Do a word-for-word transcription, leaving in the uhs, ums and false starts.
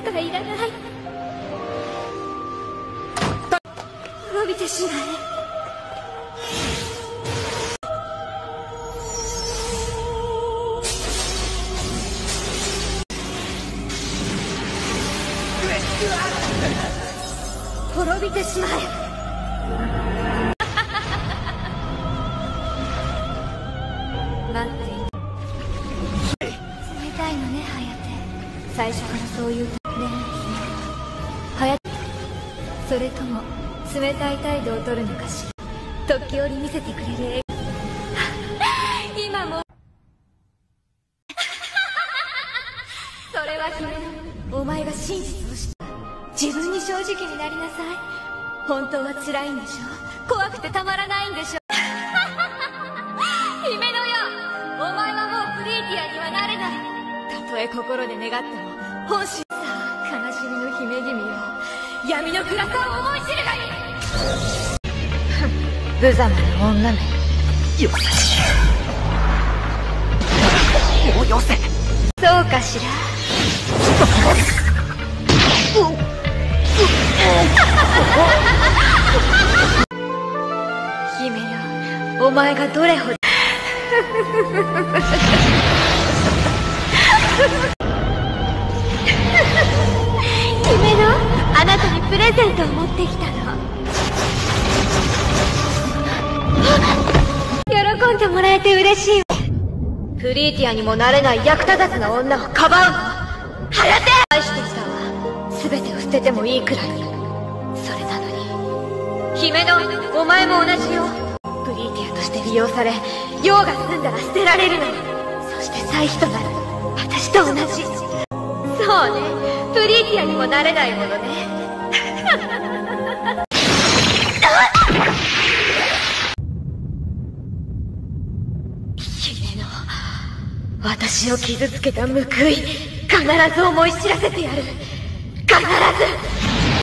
なんかいらない。滅びてしまえ。滅びてしまえ。待っていて。冷たいのね、ハヤテ。最初からそういうねえ、ハヤテ。それとも冷たい態度を取るのかしら。時折見せてくれる絵。今もそれは君のお前が真実を知った。自分に正直になりなさい。本当は辛いんでしょ。怖くてたまらないんでしょ。姫のよ、お前はもうプリーティアにはなれない。たとえ心で願っても本心。さあ、悲しみの姫君よ、闇の暗さを思い知るがいい。無様な女め。 よせ。もうよせ。 そうかしら。姫よ、お前がどれほど姫の、あなたにプレゼントを持ってきたの。喜んでもらえて嬉しいわ。プリーティアにもなれない役立たずな女をかばうの。はやて。愛してきたわ。全てを捨ててもいいくらいに。それなのに姫の、お前も同じよ。プリーティアとして利用され、用が済んだら捨てられるの。そして歳費となる私と同じ。そうね、プリーティアにもなれないものね。姫の、私を傷つけた報い、必ず思い知らせてやる。必ず。